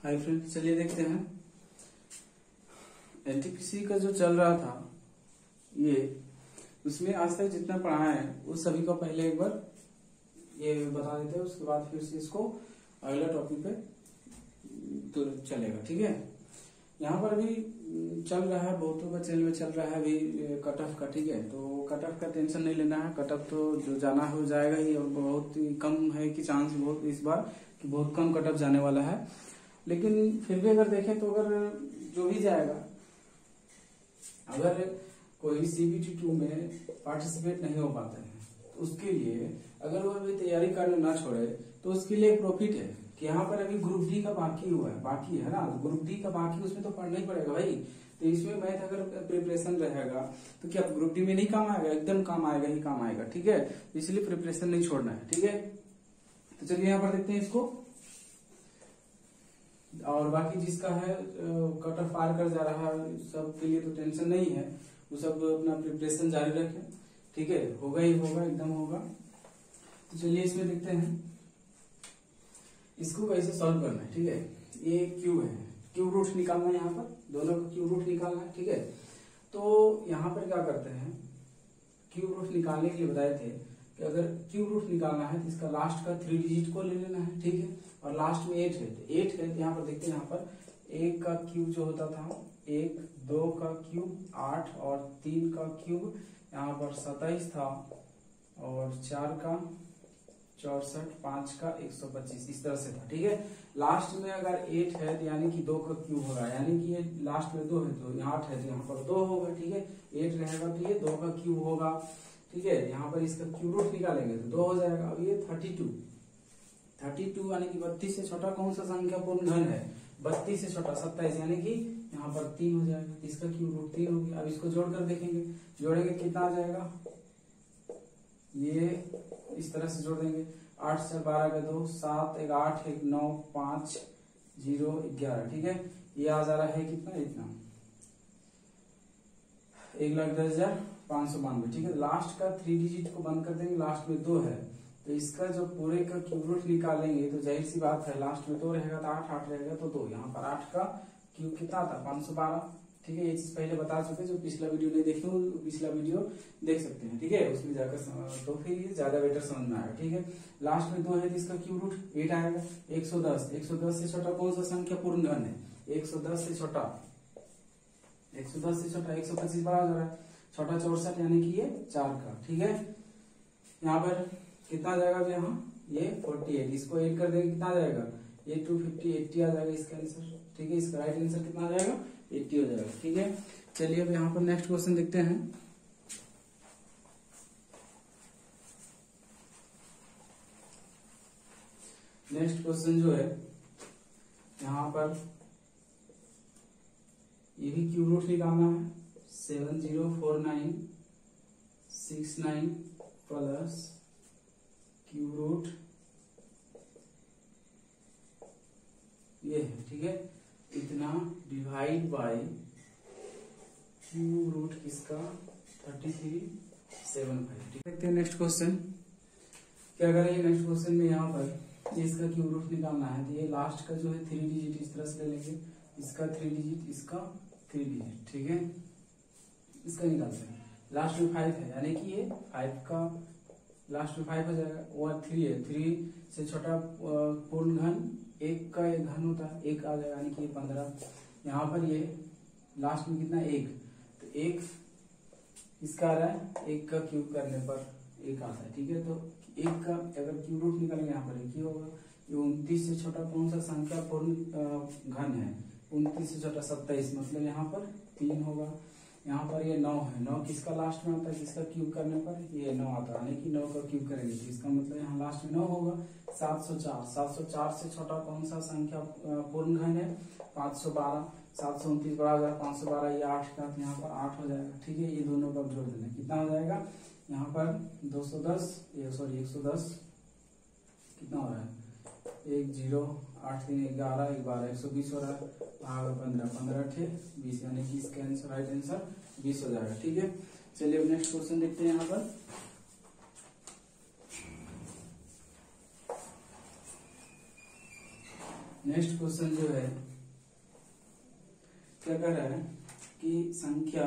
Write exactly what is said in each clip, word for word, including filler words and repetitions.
Hi friends, चलिए देखते हैं एनटीपीसी का जो चल रहा था ये उसमें आज तक जितना पढ़ा है उस सभी को पहले एक बार ये बता देते हैं, उसके बाद फिर से इसको अगला टॉपिक पे तो चलेगा। ठीक है, यहाँ पर अभी चल रहा है, बहुतों का चैनल में चल रहा है अभी कट ऑफ का। ठीक है, तो कट ऑफ का टेंशन नहीं लेना है, कट ऑफ तो जो जाना है वो जाएगा ही, और बहुत ही कम है कि चांस बहुत इस बार कि बहुत कम कट ऑफ जाने वाला है। लेकिन फिर भी अगर देखें तो अगर जो भी जाएगा, अगर कोई सीबीटी टू में पार्टिसिपेट नहीं हो पाते हैं तो उसके लिए अगर वो अभी तैयारी करना ना छोड़े तो उसके लिए प्रॉफिट है कि यहाँ पर अभी ग्रुप डी का बाकी हुआ है, बाकी है ना, ग्रुप डी का बाकी, उसमें तो पढ़ना ही पड़ेगा भाई। तो इसमें मैथ अगर प्रिपरेशन रहेगा तो क्या ग्रुप डी में नहीं काम आएगा? एकदम काम आएगा ही काम आएगा। ठीक है, इसलिए प्रिपरेशन नहीं छोड़ना है। ठीक है, तो चलिए यहाँ पर देखते हैं इसको, और बाकी जिसका है कट ऑफ पार कर जा रहा है सब के लिए तो टेंशन नहीं है, वो सब अपना प्रिपरेशन जारी रखें। ठीक है, होगा ही होगा, एकदम होगा। तो चलिए इसमें देखते हैं इसको कैसे सॉल्व करना है। ठीक है, ये क्यू है, क्यू रूट निकालना है, यहाँ पर दोनों का क्यू रूट निकालना है। ठीक है, तो यहाँ पर क्या करते हैं, क्यू रूट निकालने के लिए बताए थे कि अगर क्यू रूट निकालना है तो इसका लास्ट का थ्री डिजिट को ले लेना है। ठीक है, और लास्ट में एट है, तो एट है तो यहाँ पर देखते हैं, यहाँ पर एक का क्यूब जो होता था एक, दो का क्यूब आठ, और तीन का क्यूब यहाँ पर सताइस था, और चार का चौसठ, पांच का एक सौ पच्चीस, इस तरह से था। ठीक है, लास्ट में अगर एट है तो यानी कि दो का क्यूब होगा, यानी कि ये लास्ट में दो है तो यहाँ आठ है तो यहाँ पर दो होगा। ठीक है, एट रहेगा तो ये दो का क्यूब होगा। ठीक है, यहाँ पर इसका क्यूब रूट निकालेंगे तो दो हो जाएगा। अब ये थर्टी टू, थर्टी टू यानी कि बत्तीस से छोटा कौन सा संख्या पूर्ण घन है? बत्तीस से छोटा सत्ताईस, यानी कि यहाँ पर तीन हो जाएगा, इसका क्यूब रूट तीन हो गया। अब इसको जोड़कर देखेंगे, जोड़ेंगे कितना आ जाएगा, ये इस तरह से जोड़ देंगे, आठ से बारह का दो, सात एक आठ, एक नौ, पांच जीरो ग्यारह। ठीक है, ये आ जा रहा है कितना, इतना एक लाख दस हजार पांच सौ बानवे। ठीक है, लास्ट का थ्री डिजिट को बंद कर देंगे, लास्ट में दो है तो इसका जो पूरे का क्यूब रूट निकालेंगे तो जाहिर सी बात है लास्ट में दो रहेगा तो आठ, आठ रहेगा तो दो, यहाँ पर आठ का क्यूब कितना था, पांच सौ बारह। ठीक है, ये चीज पहले बता चुके, जो पिछला वीडियो नहीं देखे हो पिछला वीडियो देख सकते हैं। ठीक है, उसमें जाकर तो फिर ये ज्यादा बेटर समझ में आएगा। ठीक है, लास्ट में दो है तो इसका क्यूब रूट एट आएगा। एक सौ दस, एक सौ दस से छोटा कौन सा संख्या पूर्ण घन है? एक सौ दस से छोटा, एक सौ दस से छोटा एक सौ पच्चीस बड़ा हो जा रहा है, छोटा चौसठ यानी कि ये चार का। ठीक है, यहाँ पर कितना आ जाएगा, यहाँ ये अड़तालीस, इसको ऐड कर देंगे कितना आ जाएगा, ये दो सौ पचास, अस्सी आ जाएगा इसका आंसर। ठीक है, इसका राइट आंसर कितना आ जाएगा, अस्सी हो जाएगा। ठीक है, चलिए अब यहाँ पर नेक्स्ट क्वेश्चन देखते हैं। नेक्स्ट क्वेश्चन जो है यहाँ पर ये भी क्यूब रूट निकालना है, seven zero four nine six nine plus cube root ये है। ठीक है, इतना डिवाइड बाय क्यूब रूट किसका, थर्टी थ्री सेवन फाइव। ठीक है, देखते हैं नेक्स्ट क्वेश्चन क्या करेंगे। नेक्स्ट क्वेश्चन में यहाँ पर इसका क्यूब रूट निकालना है तो ये लास्ट का जो है थ्री डिजिट इस तरह से ले लेंगे, इसका थ्री डिजिट, इसका थ्री डिजिट। ठीक है, इसका निकालते हैं, लास्ट में फाइव है यानी कि ये फाइव का लास्ट में फाइव हो जाएगा, और थ्री है, थ्री से छोटा पूर्ण घन एक का एक घन होता है, एक आ जाएगा यानी कि ये पंद्रह। यहाँ पर ये लास्ट में कितना, एक, तो एक इसका आ रहा है, एक का क्यूब करने पर एक आता है। ठीक है, तो एक का अगर क्यूब रूट निकालेंगे यहाँ पर एक ही होगा। ये उनतीस से छोटा कौन सा संख्या पूर्ण घन है? उनतीस से छोटा सत्ताईस, मतलब यहाँ पर तीन होगा। यहाँ पर ये नौ है, नौ किसका लास्ट में आता है, किसका क्यूब करने पर ये नौ आता है, यानी कि नौ का क्यूब करेंगे तो इसका मतलब यहाँ लास्ट में नौ होगा। सात सौ चार, सात सौ चार से छोटा कौन सा संख्या पूर्ण घन है? पांच सौ बारह, सात सौ उनतीस बड़ा हो जाएगा, पांच सौ बारह ये आठ का, यहाँ पर आठ हो जाएगा। ठीक है, ये दोनों का जोड़ देना कितना हो जाएगा, यहाँ पर दो सौ दस, सॉरी एक सौ दस कितना हो रहा है, एक जीरो, आठ तीन ग्यारह, एक बारह, एक सौ बीस हो रहा है, भाग पंद्रह, पंद्रह अठे बीस, यानी कि इसका आंसर राइट आंसर बीस हो जाएगा। ठीक है, चलिए अब नेक्स्ट क्वेश्चन देखते हैं। यहाँ पर नेक्स्ट क्वेश्चन जो है क्या कर रहा है कि संख्या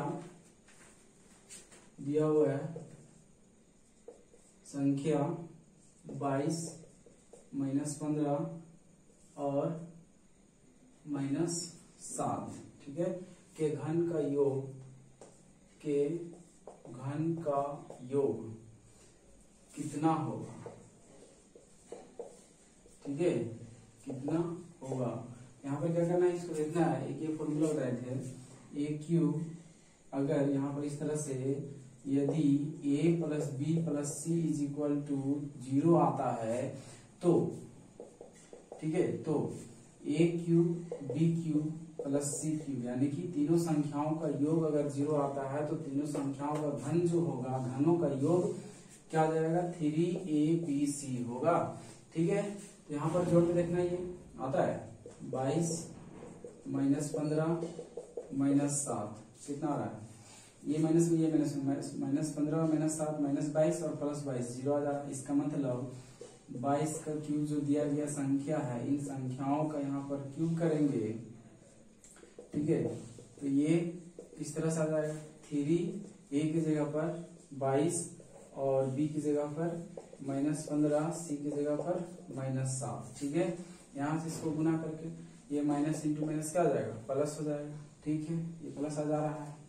दिया हुआ है, संख्या बाईस माइनस पंद्रह और माइनस सात, ठीक है, के घन का योग, के घन का योग कितना होगा, ठीक है, कितना होगा। यहाँ पर क्या करना है, इसको देखना है। एक ये फॉर्मूला बताए थे, ए क्यूब अगर यहाँ पर इस तरह से यदि a plus B plus C is equal to zero आता है तो, ठीक है, तो a cube B cube plus C cube यानी कि तीनों संख्याओं का योग अगर जीरो आता है तो तीनों संख्याओं का घन जो होगा, घनों का योग क्या आ जाएगा, थ्री ए बी सी होगा, ठीक है। तो यहाँ पर जोड़ के देखना, ये आता है बाईस माइनस पंद्रह माइनस सात, कितना आ रहा है, ये माइनस में ये माइनस, माइनस पंद्रह माइनस सात माइनस बाईस और प्लस बाईस, जीरो आ जा रहा है। इसका मतलब बाईस का क्यूब जो दिया गया संख्या है, इन संख्याओं का यहाँ पर क्यूब करेंगे, ठीक है, तो ये इस तरह से आ जाएगा, थ्री ए की जगह पर बाईस और बी की जगह पर माइनस पंद्रह, सी की जगह पर माइनस सात, ठीक है। यहाँ से इसको गुना करके ये माइनस इंटू माइनस क्या आ जाएगा, प्लस हो जाएगा, ठीक है, ये प्लस आ जा रहा है।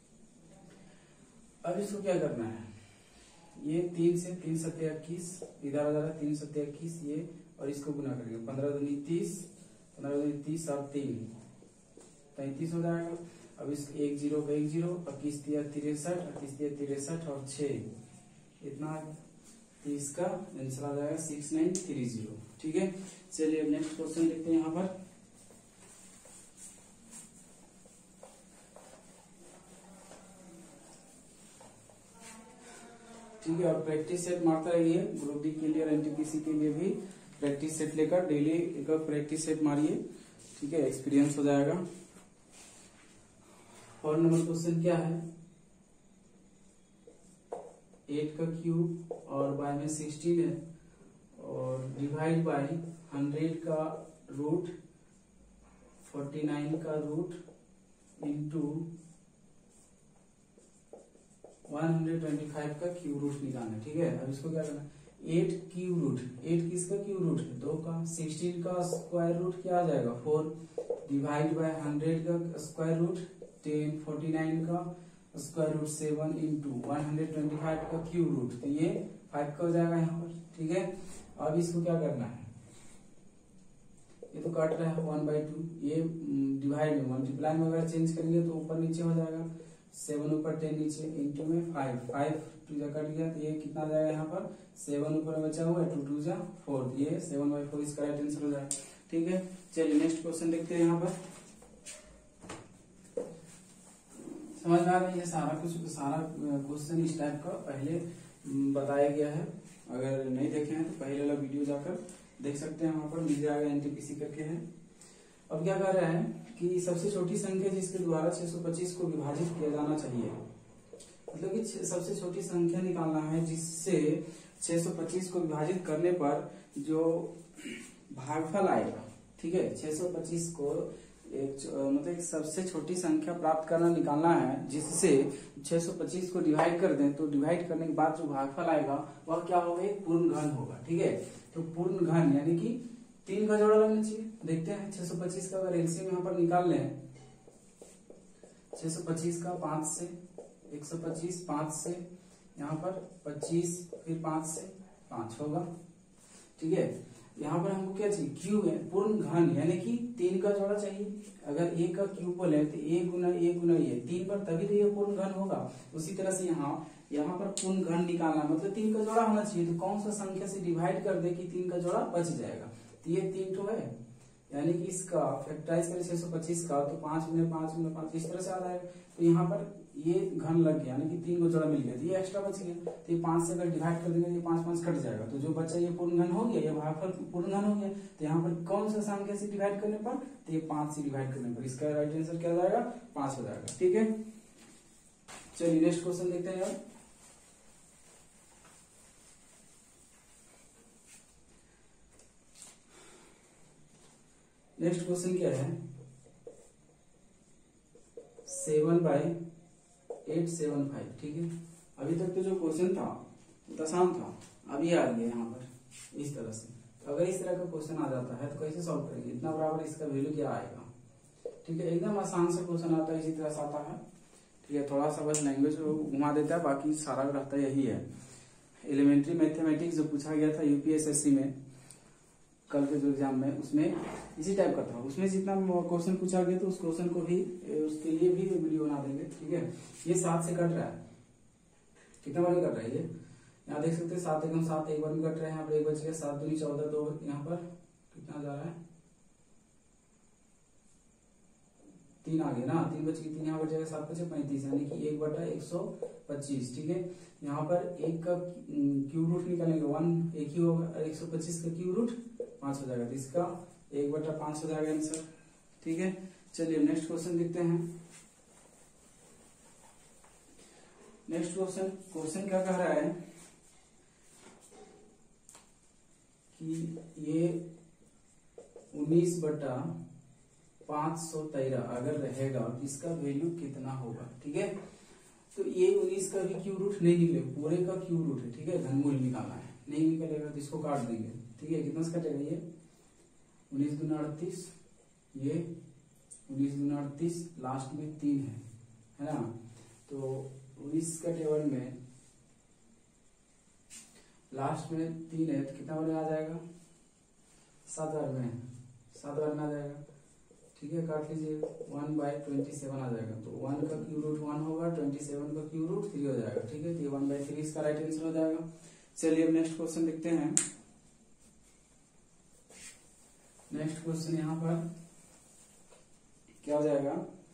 अब इसको क्या करना है, ये तीन से तीन सत्य इक्कीस, इधर आ जा रहा है तीन सत्य इक्कीस, ये और इसको गुना करेंगे, पंद्रह दूनी तीस, पंद्रह दूनी तीस और तीन पैंतीस हो जाएगा। अब इस एक जीरो का एक जीरो, इक्कीस तिया तिरसठ, इक्कीस तिया तिरसठ और छह इतना, तो इसका आंसर आ जाएगा सिक्स नाइन थ्री जीरो, ठीक है। चलिए अब नेक्स्ट क्वेश्चन देखते हैं यहाँ पर। ठीक है, और प्रैक्टिस सेट मारता रहिए, ग्रुप डी के लिए और एनटीपीसी के लिए भी प्रैक्टिस सेट लेकर डेली एक प्रैक्टिस सेट मारिए, ठीक है, एक्सपीरियंस हो जाएगा। फोर नंबर क्वेश्चन क्या है, एट का क्यूब और बाय में सिक्सटीन है और डिवाइड बाय हंड्रेड का रूट, फोर्टी नाइन का root into one hundred twenty five का क्यूब रूट निकालना, ठीक है। अब इसको क्या करना, एट क्यूब रूट, एट किसका क्यूब रूट है, दो का, सिक्सटीन का स्क्वायर रूट क्या आ जाएगा, फोर, डिवाइड बाय हंड्रेड का square root ten, forty nine का square root seven into one hundred twenty five का क्यूब रूट, तो ये फाइव का हो जाएगा यहाँ पर, ठीक है। अब इसको क्या करना है, ये तो काट रहा है वन बाई टू, ये डिवाइड में मल्टीप्लाई में अगर चेंज करेंगे तो ऊपर नीचे हो जाएगा, सेवन ऊपर टेन नीचे इंटू में फाइव, फाइव टू जा कट गया तो ये कितना आ जाएगा यहाँ पर, सेवन ऊपर बचा हुआ है, टू टू जा फोर, ये सेवन बाई फोर इसका राइट आंसर हो जाएगा, ठीक है। चलिए नेक्स्ट क्वेश्चन देखते हैं यहाँ पर। समझ में आ रही है सारा कुछ, सारा क्वेश्चन इस टाइप का पहले बताया गया है, अगर नहीं देखे हैं तो पहले वाला वीडियो जाकर देख सकते हैं, वहां पर मिल जाएगा, एनटीपीसी करके है। अब क्या कह रहा है कि सबसे छोटी संख्या जिसके द्वारा छह सौ पच्चीस को विभाजित किया जाना चाहिए, मतलब कि सबसे छोटी संख्या निकालना है जिससे छह सौ पच्चीस को विभाजित करने पर जो भागफल आएगा, ठीक है, छह सौ पच्चीस को एक मतलब एक सबसे छोटी संख्या प्राप्त करना निकालना है जिससे छह सौ पच्चीस को डिवाइड कर दें, तो डिवाइड करने के बाद जो भागफल आएगा वह क्या होगा, एक पूर्ण घन होगा, ठीक है। तो पूर्ण घन यानी कि तीन का जोड़ा लगना चाहिए। देखते हैं छह सौ पच्चीस का अगर एलसीएम यहाँ पर निकाल लें, छह सौ पच्चीस का पांच से, एक सौ पच्चीस पांच से, यहाँ पर पच्चीस फिर पांच से पांच होगा, ठीक है। यहाँ पर हमको क्या चाहिए, क्यूब है, पूर्ण घन यानी कि तीन का जोड़ा चाहिए। अगर ए का क्यूब बोले तो ए गुना ए गुना ये तीन पर, तभी तो ये पूर्ण घन होगा। उसी तरह से यहाँ यहाँ पर पूर्ण घन निकालना मतलब तीन का जोड़ा होना चाहिए, तो कौन सा संख्या से डिवाइड कर दे कि तीन का जोड़ा बच जाएगा, तो ये तीन तो है, यानी कि इसका फैक्टराइज करें छह सौ पच्चीस का तो पांच गुना पांच गुना पांच इस तरह से आ जाएगा। तो यहाँ पर ये घन लग गया यानी कि तीन को जोड़ा मिल गया, तो ये एक्स्ट्रा बच गया, तो ये पांच से अगर डिवाइड कर देंगे ये पांच पांच कट जाएगा, तो जो बचा ये पूर्ण घन हो गया, ये भागफल पूर्ण घन हो गया। तो यहाँ पर कौन सा संख्या से डिवाइड करने पर, तो ये पांच से डिवाइड करने पर इसका राइट आंसर क्या जाएगा, पांच हो जाएगा, ठीक है। चलिए नेक्स्ट क्वेश्चन देखते हैं यार। नेक्स्ट क्वेश्चन क्या है, seven by eight seven five. ठीक है, अभी तक तो जो क्वेश्चन था वो आसान था, अभी आ गया यहाँ पर इस तरह से। तो अगर इस तरह का क्वेश्चन आ जाता है तो कैसे सॉल्व करेंगे, इतना बराबर इसका वैल्यू क्या आएगा। ठीक है, एकदम आसान से क्वेश्चन आता है, इसी तरह से आता है। ठीक है, थोड़ा सा बस लैंग्वेज घुमा देता है, बाकी सारा रहता यही है। एलिमेंट्री मैथमेटिक्स जो पूछा गया था यूपीएसएससी में कल के जो एग्जाम में, उसमें इसी टाइप का था। उसमें जितना क्वेश्चन पूछा गया तो उस क्वेश्चन को भी, उसके लिए भी वीडियो बना देंगे। ठीक है, ये सात से कट रहा है, कितना बार कट रहा है ये, यहाँ देख सकते हैं सात एकदम सात एक बार में कट रहे हैं। यहाँ पर एक बच गया, सात दूनी चौदह, दो यहाँ पर कितना जा रहा है, तीन आ गया ना, तीन बच गई, तीन यहाँ पर जाएगा, सात बचे पैंतीस, यानी कि एक बटा एक सौ पच्चीस। ठीक है, यहाँ पर एक का क्यूब रूट निकालेंगे, वन एक ही होगा, एक सौ पच्चीस का क्यूब रूट पांच हो जाएगा, तो इसका एक बटा पांच हो जाएगा आंसर। ठीक है, चलिए नेक्स्ट क्वेश्चन देखते हैं। नेक्स्ट क्वेश्चन क्वेश्चन क्या कह रहा है कि ये उन्नीस बटा पांच सौ तेरह अगर रहेगा तो इसका वैल्यू कितना होगा। ठीक है, तो ये उन्नीस का भी क्यूब रूट नहीं निकलेगा, पूरे का क्यूब रूट है। ठीक है, घनमूल निकालना है, नहीं निकलेगा तो इसको काट देंगे। ठीक है, कितना से कटेगा, ये उन्नीस दूना अड़तीस, ये उन्नीस दूना अड़तीस, लास्ट में तीन है है ना, तो उन्नीस का टेबल में लास्ट में तीन है तो कितना बार में आ जाएगा, सात बार में, सात बार में आ जाएगा। ठीक है, काट लीजिए, वन बाई ट्वेंटी सेवन आ जाएगा, तो वन का क्यूब रूट वन होगा, ट्वेंटी सेवन का क्यूब रूट थ्री हो जाएगा। ठीक है, तो ये वन बाई थ्री इसका राइट आंसर हो जाएगा। चलिए अब नेक्स्ट क्वेश्चन देखते हैं। नेक्स्ट क्वेश्चन यहाँ पर क्या हो जाएगा,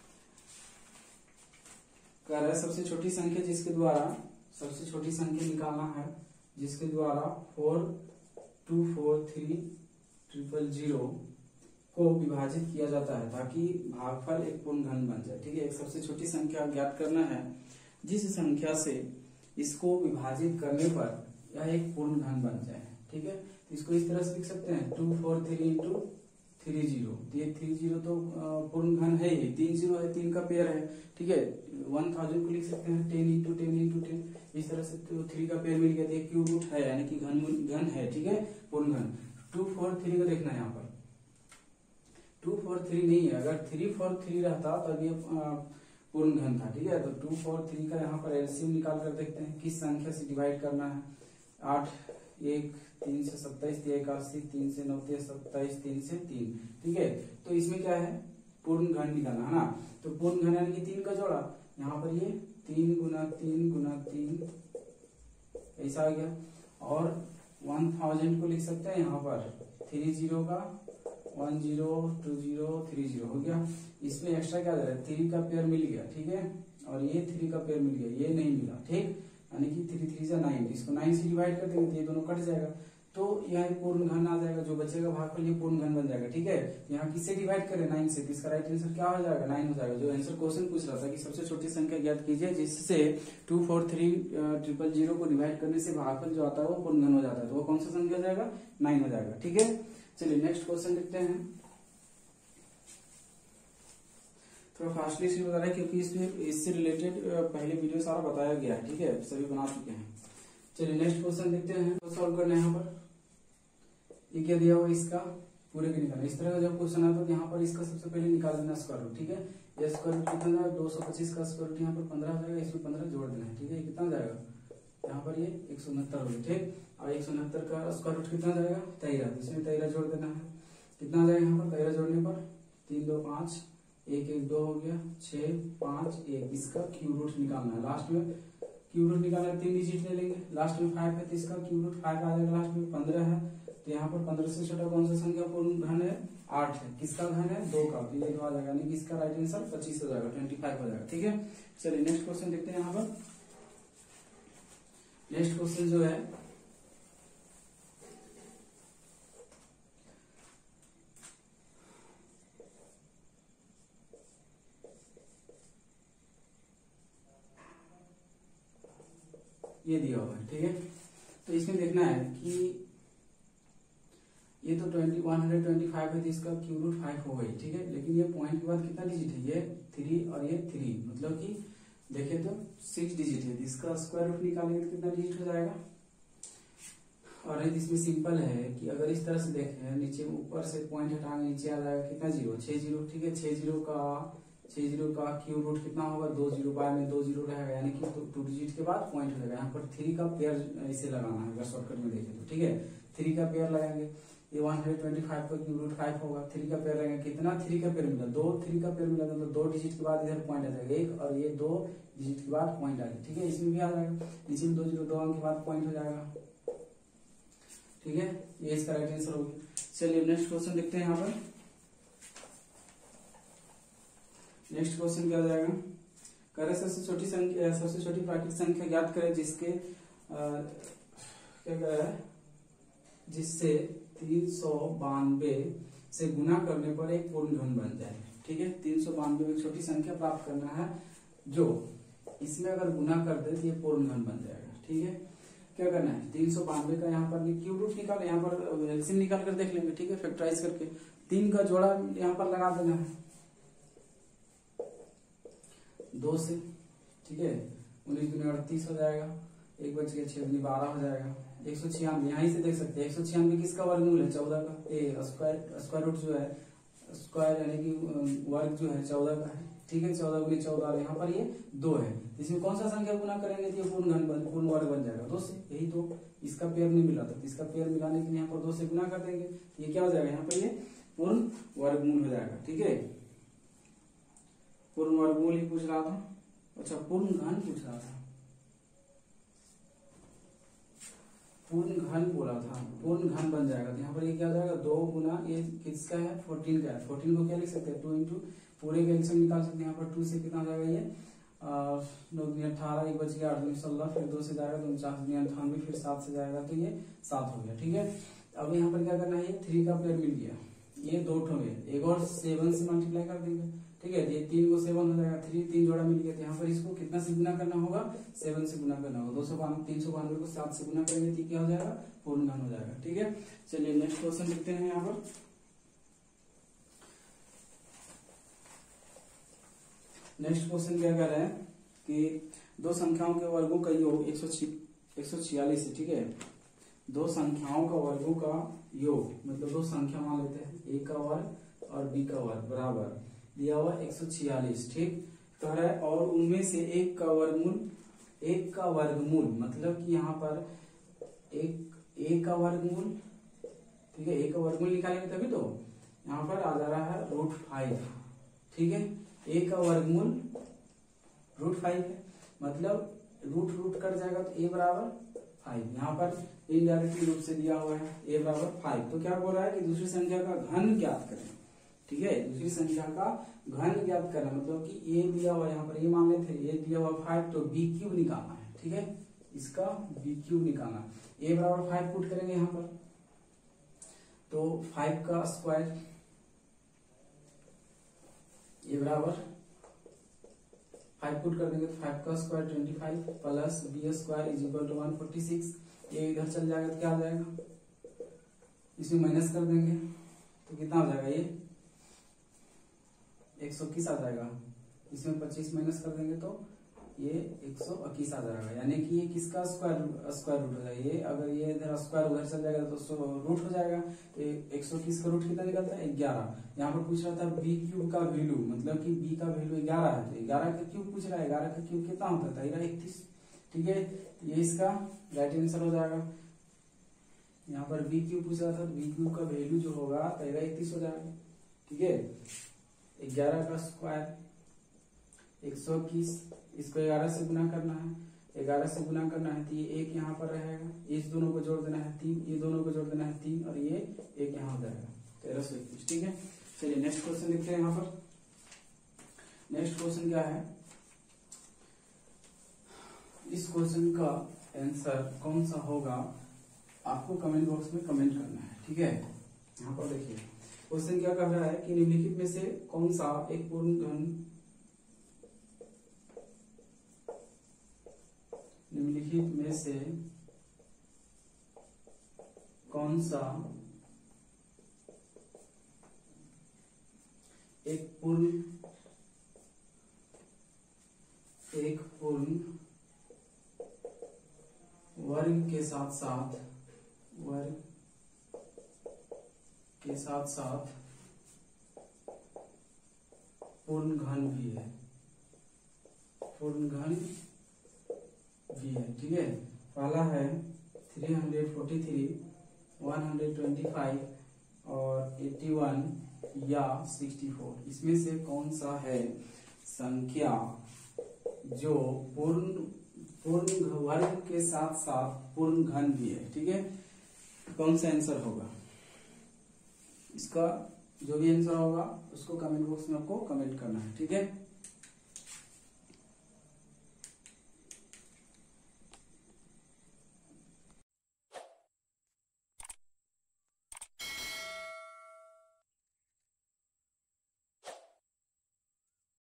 कह रहा है सबसे छोटी संख्या जिसके द्वारा, सबसे छोटी संख्या निकालना है जिसके द्वारा four two four three triple zero को विभाजित किया जाता है ताकि भागफल एक पूर्ण घन बन जाए। ठीक है, एक सबसे छोटी संख्या ज्ञात करना है जिस संख्या से इसको विभाजित करने पर यह एक पूर्ण घन बन जाए। ठीक है, तो इसको इस तरह से लिख सकते हैं, two four three into three zero, ये थ्री जीरो तो पूर्ण घन है ही, तीन जीरो है, तीन का पेयर है। ठीक है, वन थाउजेंड को लिख सकते हैं ten into ten into ten, इस तरह से तो थ्री का पेयर मिल गया, तो क्यूब रूट है यानी कि घन घन है। ठीक है, पूर्ण घन। टू फोर थ्री को देखना है, यहाँ पर टू फोर थ्री नहीं है, अगर थ्री फोर थ्री रहता तब ये पूर्ण घन था। ठीक है, तो टू फोर थ्री का यहाँ पर एलसीएम निकाल कर देखते हैं किस संख्या से डिवाइड करना है। आठ एक तीन से सत्ताईस, इक्यासी, तीन से नौ सत्ताईस, तीन से तीन। ठीक है, तो इसमें क्या है, पूर्ण घन निकालना है ना, तो पूर्ण घन यानी कि तीन का जोड़ा, यहाँ पर ये तीन गुना तीन गुना तीन ऐसा आ गया, और वन थाउजेंड को लिख सकते हैं यहाँ पर थ्री जीरो का, one zero two zero three zero हो गया। इसमें एक्स्ट्रा क्या दे रहा है, थ्री का पेयर मिल गया। ठीक है, और ये थ्री का पेयर मिल गया, ये नहीं मिला। ठीक, यानी कि थ्री थ्री से नाइन, इसको नाइन से डिवाइड कर देंगे तो ये दोनों कट जाएगा, तो यहाँ पूर्ण घन आ जाएगा, जो बचेगा भागफल ये पूर्ण घन बन जाएगा। ठीक है, यहाँ किससे डिवाइड करें, नाइन से, इसका राइट आंसर क्या हो जाएगा, नाइन हो जाएगा। जो आंसर क्वेश्चन पूछ रहा था कि सबसे छोटी संख्या ज्ञात कीजिए जिससे two four three triple zero को डिवाइड करने से भागफल जो आता है वो पूर्ण घन हो जाता है, तो वो कौन सा संख्या हो जाएगा, नाइन हो जाएगा। ठीक है, चलिए नेक्स्ट क्वेश्चन देखते हैं। थोड़ा फास्टली से बता रहा है क्योंकि इसमें इससे रिलेटेड पहले वीडियो सारा बताया गया है। ठीक है, सभी बना चुके हैं। चलिए नेक्स्ट क्वेश्चन देखते हैं, तो सॉल्व करना है। यहाँ पर ये क्या दिया हुआ, इसका पूरे के निकालना। इस तरह का जब क्वेश्चन आता है तो यहाँ पर इसका सबसे पहले निकाल देना स्क्वायर रूट। ठीक है, ये स्क्वायर रूट कितना, दो सौ पच्चीस का स्क्वायर रूट यहाँ पर पंद्रह हो जाएगा, इसमें पंद्रह जोड़ देना है। ठीक है, कितना जाएगा, यहाँ पर ये एक सौ उनहत्तर हो गया। ठीक, और एक सौ उनहत्तर का स्क्वायर रूट कितना जाएगा, तेरह, इसमें तेरह जोड़ देना है। कितना जाएगा यहाँ पर, तेरह जोड़ने पर तीन दो पांच, एक एक दो हो गया, छह पांच एक, इसका क्यूब रूट निकालना है। लास्ट में क्यूब रूट निकालना है, तीन डिजिट ले लेंगे, लास्ट में फाइव है तो इसका क्यूब रूट फाइव आ जाएगा। लास्ट में पंद्रह है तो यहाँ पर पंद्रह से छोटा कौन सा संख्या पूर्ण घन है, आठ है, किसका घन है, दो का, तो ये दो आ जाएगा, यानी कि इसका राइट आंसर पच्चीस हो जाएगा, ट्वेंटी फाइव हो जाएगा। ठीक है, चलिए नेक्स्ट क्वेश्चन देखते हैं। यहाँ पर नेक्स्ट क्वेश्चन जो है ये दिया हुआ है। ठीक है, तो इसमें देखना है कि ये तो twenty one hundred twenty five है तो इसका क्यूब रूट फाइव हो गई, ठीक है। लेकिन ये पॉइंट के बाद कितना डिजिट है, ये थ्री और ये थ्री, मतलब कि देखे तो सिक्स डिजिट है। इसका स्क्वायर रूट निकालेंगे तो कितना डिजिट हो जाएगा। और इसमें सिंपल है कि अगर इस तरह से देखें, नीचे ऊपर से पॉइंट हटाएंगे नीचे आ जाएगा कितना जीरो, छह जीरो, ठीक है। छह जीरो का छह जीरो का क्यूब रूट कितना होगा, दो जीरो, बाद में दो जीरो रहेगा, यानी कि टू डिजिट के बाद पॉइंट हो जाएगा। यहाँ पर थ्री का पेयर इसे लगाना है अगर शॉर्टकट में देखें तो, ठीक है। थ्री का पेयर लगाएंगे, ये वन हंड्रेड ट्वेंटी फाइव का क्यूब रूट फाइव होगा। थ्री का पेयर रहेगा, कितना थ्री का पेयर मिला, दो थ्री का पेयर मिला, मतलब दो डिजिट के बाद इधर पॉइंट आ जाएगा एक, और ये दो डिजिट के बाद पॉइंट आ जाएगा, ठीक है। इसमें भी आ जाएगा, नीचे में दो जीरो, दो अंक के बाद पॉइंट हो जाएगा, ठीक है। ये इसका राइट आंसर हो गया। चलिए नेक्स्ट क्वेश्चन देखते हैं। यहाँ पर नेक्स्ट क्वेश्चन क्या हो जाएगा, करें सबसे छोटी संख्या, सबसे छोटी प्राकृतिक संख्या ज्ञात करें जिसके आ, क्या कह रहा है, जिससे तीन सौ बानवे से गुना करने पर एक पूर्ण घन बन जाए, ठीक है। तीन सौ बानवे में छोटी संख्या प्राप्त करना है जो इसमें अगर गुना कर दे तो ये पूर्ण घन बन जाएगा, ठीक है। क्या करना है, तीन सौ बानवे का यहाँ पर क्यूब रूट निकाल, यहाँ पर एलसीएम निकाल कर देख लेंगे, ठीक है। फैक्टराइज करके तीन का जोड़ा यहाँ पर लगा देना है दो से, ठीक है। उन्नीस दूनी अड़तीस हो जाएगा, एक बच गया, छह दूनी बारह हो जाएगा, एक सौ छियानवे यहाँ से देख सकते हैं। एक सौ छियानवे किसका वर्गमूल है, चौदह का। ए स्क्वायर स्क्वायर रूट जो है, स्क्वायर यानी कि वर्ग जो है चौदह का है, ठीक है। चौदह गुनी चौदह, यहाँ पर ये दो है, इसमें कौन सा संख्या गुना करेंगे तो ये पूर्ण घन बन पूर्ण वर्ग बन जाएगा, दो से। यही तो इसका पेयर नहीं मिला था, इसका पेयर मिलाने के लिए यहाँ पर दो से गुना कर देंगे, ये क्या हो जाएगा, यहाँ पर ये पूर्ण वर्गमूल हो जाएगा, ठीक है। पूर्ण वर्गमूल ही पूछ रहा था, अच्छा पूर्ण घन पूछ रहा था, पूर्ण घन बोला था, पूर्ण घन बन जाएगा। तो यहाँ पर ये क्या हो जाएगा, दो गुना ये किसका है, फोर्टीन का है। फोर्टीन को क्या लिख सकते हैं, टू इंटू पूरे का एलसीएम निकाल सकते हैं। यहाँ पर टू से कितना हो जाएगा, ये नौ दूनी अठारह, एक बच गया, आठ दूनी सोलह, फिर दो से जाएगा तो उनचास दूनी अंठानवे, फिर सात से जाएगा तो ये सात हो गया, ठीक है। अब यहाँ पर क्या करना है, ये थ्री का पेयर मिल गया, ये दो ठो में एक और सेवन से मल्टीप्लाई कर देंगे, ठीक है। ये तीन को सेवन हो जाएगा, थ्री तीन जोड़ा मिल गया, तो यहाँ पर इसको कितना से गुना करना होगा, सेवन से गुना करना होगा। दो सौ बानवे तीन सौ बानवे को सात से गुना करेंगे तो क्या हो जाएगा, पूर्ण घन हो जाएगा, ठीक है। चलिए नेक्स्ट क्वेश्चन लिखते हैं। यहाँ पर नेक्स्ट क्वेश्चन क्या कह रहे हैं कि दो संख्याओं के वर्गों का योग एक सौ एक सौ छियालीस है, ठीक है। दो संख्याओं का वर्गों का योग, मतलब दो संख्या मान लेते हैं, ए का वर्ग और बी का वर्ग बराबर दिया हुआ एक सौ छियालीस, ठीक कह रहा है। और उनमें से एक का वर्गमूल, एक का वर्गमूल मतलब कि यहाँ पर एक ए का वर्गमूल, ठीक है। ए का वर्गमूल निकालेंगे तभी तो यहाँ पर आ जा रहा है रूट फाइव, ठीक है। ए का वर्गमूल रूट फाइव है, मतलब रूट रूट कट जाएगा तो ए बराबर फाइव। यहाँ पर इनडायरेक्टली रूप से दिया हुआ है ए बराबर फाइव। तो क्या बोल रहा है कि दूसरी संख्या का घन ज्ञात करें, ठीक है। दूसरी संख्या का घन ज्ञात करना, मतलब कि ए दिया हुआ, यहाँ पर ये मान लेते हैं, ए दिया हुआ फाइव, तो बी क्यूब निकालना है, ठीक है। इसका बी क्यूब निकालना, ए बराबर फाइव पुट करेंगे यहाँ पर, तो फाइव का स्क्वायर, ए बराबर फाइव पुट कर देंगे तो फाइव का square twenty five plus B square is equal to one forty six. ये इधर चल जाएगा तो क्या आ जाएगा, इसमें माइनस कर देंगे तो कितना हो जाएगा, ये एक सौ इक्कीस आ जाएगा। इसमें पच्चीस माइनस कर देंगे तो ये एक सौ इक्कीस आ जाएगा, यानी कि ये किसका स्क्वायर स्क्वायर रूट हो जाएगा। ये अगर ये इधर स्क्वायर उधर चल जाएगा तो रूट हो जाएगा, तो एक सौ इक्कीस का रूट कितना निकलता है, ग्यारह। यहाँ पर पूछ रहा था बी क्यूब का वैल्यू, मतलब कि बी का वैल्यू ग्यारह है, तो ग्यारह का क्यूब पूछ रहा है, ग्यारह का क्यूब कितना होता है, तेरह इकतीस, ठीक है। ये इसका राइट आंसर हो जाएगा। यहाँ पर बी क्यूब पूछ रहा था, तो बी क्यूब का वैल्यू जो होगा तेरह इकतीस हो जाएगा, ठीक है। ग्यारह का स्क्वायर एक सौ इक्कीस, इसको ग्यारह से गुना करना है, ग्यारह से गुना करना है तो ये एक यहाँ पर रहेगा, इस दोनों को जोड़ देना है तीन, ये दोनों को जोड़ देना है तीन, और ये एक यहाँ हो जाएगा तेरह सौ इक्कीस, ठीक है। चलिए नेक्स्ट क्वेश्चन देखते हैं। यहाँ पर नेक्स्ट क्वेश्चन क्या है, इस क्वेश्चन का आंसर कौन सा होगा आपको कमेंट बॉक्स में कमेंट करना है, ठीक है। यहाँ पर देखिए क्वेश्चन क्या कह रहा है कि निम्नलिखित में से कौन सा एक पूर्ण घन निम्नलिखित में से कौन सा एक पूर्ण एक पूर्ण वर्ग के साथ साथ वर्ग के साथ साथ पूर्ण घन भी है, पूर्ण घन भी है। ठीक है, पहला है three hundred forty three, one hundred twenty five और एट्टी वन या सिक्सटी फोर। इसमें से कौन सा है संख्या जो पूर्ण पूर्ण वर्ग के साथ साथ पूर्ण घन भी है? ठीक है, कौन सा आंसर होगा इसका? जो भी आंसर होगा उसको कमेंट बॉक्स में आपको कमेंट करना है। ठीक है।